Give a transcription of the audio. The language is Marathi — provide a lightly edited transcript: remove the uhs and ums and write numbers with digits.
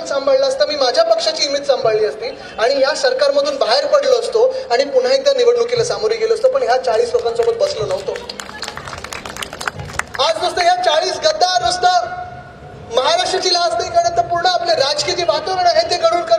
शासन सांभाळलं असतं, मी माझ्या पक्षाची इमेज सांभाळली असती आणि या सरकारमधून बाहेर पडलो असतो आणि पुन्हा एकदा निवडणुकीला सामोरे गेलो असतो, पण ह्या 40 लोकांसोबत बसलो नव्हतो. आज नुसतं ह्या 40 गद्दार नुसतं महाराष्ट्राची लाच नाही करत, तर पूर्ण आपले राजकीय जे वातावरण आहे ते घडून